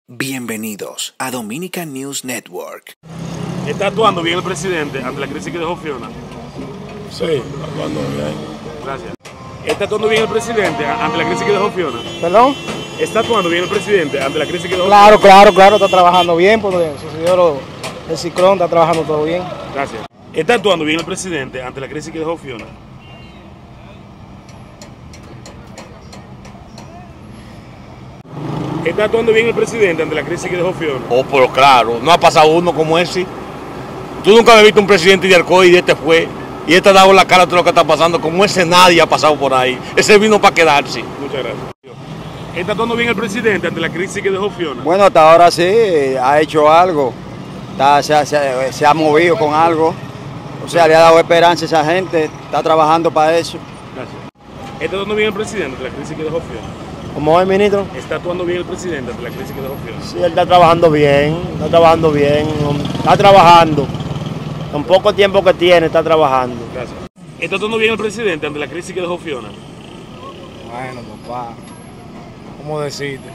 Bienvenidos a Dominican News Network. ¿Está actuando bien el presidente ante la crisis que dejó Fiona? Sí, está actuando bien. Gracias. ¿Está actuando bien el presidente ante la crisis que dejó Fiona? ¿Perdón? ¿Está actuando bien el presidente ante la crisis que dejó Claro, está trabajando bien, porque sucedió el ciclón, está trabajando todo bien. Gracias. ¿Está actuando bien el presidente ante la crisis que dejó Fiona? ¿Está actuando bien el presidente ante la crisis que dejó Fiona? Oh, pero claro, no ha pasado uno como ese. Tú nunca habías visto un presidente de Arcoy y este fue. Y este ha dado la cara a todo lo que está pasando. Como ese nadie ha pasado por ahí. Ese vino para quedarse. Muchas gracias. ¿Está actuando bien el presidente ante la crisis que dejó Fiona? Bueno, hasta ahora sí, ha hecho algo. Se ha movido con algo. O sea, le ha dado esperanza a esa gente. Está trabajando para eso. Gracias. ¿Está actuando bien el presidente ante la crisis que dejó Fiona? ¿Cómo es, ministro? ¿Está actuando bien el presidente ante la crisis que dejó Fiona? Sí, él está trabajando bien, está trabajando. Con poco tiempo que tiene, está trabajando. Gracias. ¿Está actuando bien el presidente ante la crisis que dejó Fiona? Bueno, papá, ¿cómo decirte?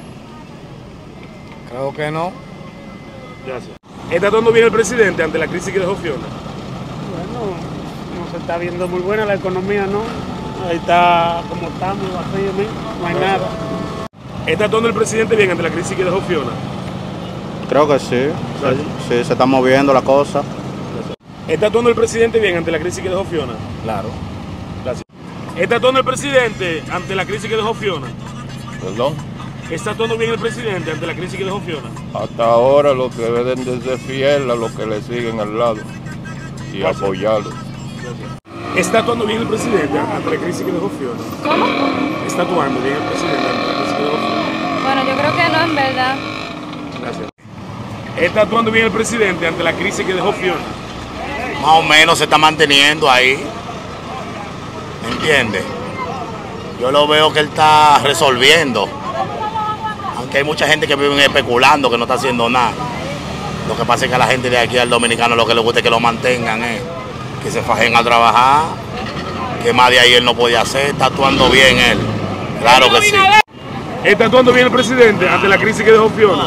Creo que no. Gracias. ¿Está actuando bien el presidente ante la crisis que dejó Fiona? Bueno, no se está viendo muy buena la economía, ¿no? Ahí está como está, muy vacío, no hay nada. ¿Está actuando el presidente bien ante la crisis que dejó Fiona? Creo que sí. Gracias. Sí, se está moviendo la cosa. ¿Está actuando el presidente bien ante la crisis que dejó Fiona? Claro. Gracias. ¿Está actuando el presidente ante la crisis que dejó Fiona? Perdón. ¿Está actuando bien el presidente ante la crisis que dejó Fiona? Hasta ahora los que deben de ser fieles a los que le siguen al lado y Gracias. apoyarlos. ¿Está actuando bien el presidente ante la crisis que dejó Fiona? ¿Cómo? ¿Está actuando bien el presidente ante la crisis que dejó Fiona? Bueno, yo creo que no, en verdad. Gracias. ¿Está actuando bien el presidente ante la crisis que dejó Fiona? Más o menos se está manteniendo ahí. ¿Me entiendes? Yo lo veo que él está resolviendo. Aunque hay mucha gente que vive especulando, que no está haciendo nada. Lo que pasa es que a la gente de aquí, al dominicano, lo que le gusta es que lo mantengan, que se fajen a trabajar, que más de ahí él no podía hacer. Está actuando bien él. Claro que sí. ¿Está actuando bien el presidente ante la crisis que dejó Fiona?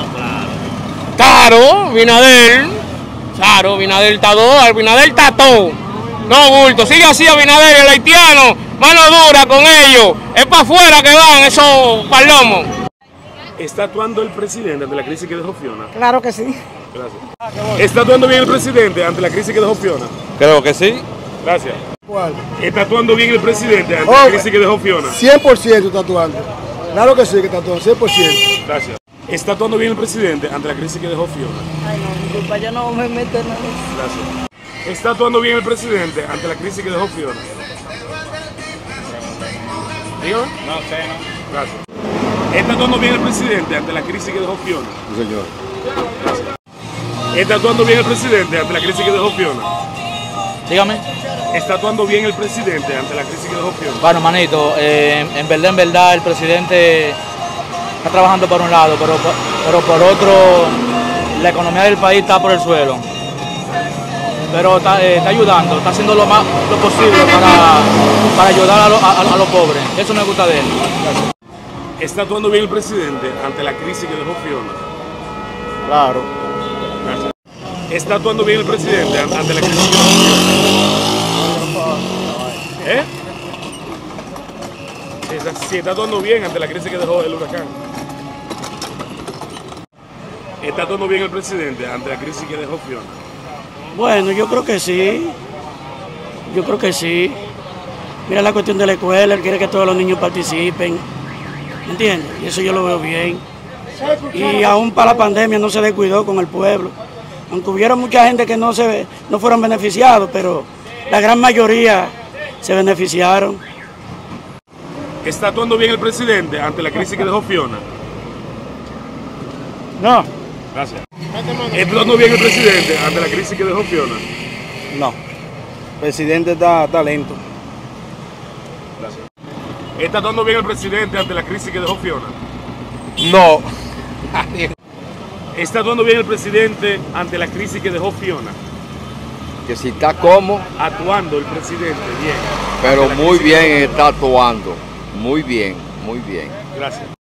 Claro, Abinader. Claro, Abinader está todo. No, bulto. Sigue así Abinader, el haitiano. Mano dura con ellos. Es para afuera que van esos palomos. ¿Está actuando el presidente ante la crisis que dejó Fiona? Claro que sí. Gracias. ¿Está actuando bien el presidente ante la crisis que dejó Fiona? Creo que sí. Gracias. ¿Cuál? ¿Está actuando bien el presidente ante la crisis que dejó Fiona? 100% está actuando. Claro que sí, que está actuando, 100%. Gracias. ¿Está actuando bien el presidente ante la crisis que dejó Fiona? Ay, no, disculpa, yo no me meto en nada. Gracias. ¿Está actuando bien el presidente ante la crisis que dejó Fiona? Dígame. No sé, no. Gracias. ¿Está actuando bien el presidente ante la crisis que dejó Fiona? Sí, señor. Gracias. ¿Está actuando bien el presidente ante la crisis que dejó Fiona? Dígame. ¿Está actuando bien el presidente ante la crisis que dejó Fiona? Bueno, manito, en verdad, el presidente está trabajando por un lado, pero por otro, la economía del país está por el suelo. Pero está ayudando, está haciendo lo posible para ayudar a los pobres. Eso me gusta de él. Gracias. ¿Está actuando bien el presidente ante la crisis que dejó Fiona? Claro. Gracias. ¿Está actuando bien el presidente ante la crisis que dejó Fiona? Sí, está actuando bien ante la crisis que dejó el huracán. ¿Está actuando bien el presidente ante la crisis que dejó Fiona? Bueno, yo creo que sí. Mira la cuestión de la escuela, él quiere que todos los niños participen. ¿Entiendes? Y eso yo lo veo bien. Y aún para la pandemia no se descuidó con el pueblo. Aunque hubiera mucha gente que no fueron beneficiados, pero la gran mayoría se beneficiaron. ¿Está actuando bien el presidente ante la crisis que dejó Fiona? No. Gracias. ¿Está actuando bien el presidente ante la crisis que dejó Fiona? No. El presidente está lento. Gracias. ¿Está actuando bien el presidente ante la crisis que dejó Fiona? No. ¿Está actuando bien el presidente ante la crisis que dejó Fiona? Que si está como, Actuando el presidente bien. pero ante la muy crisis que bien dejó Fiona. está actuando. Muy bien, muy bien. Gracias.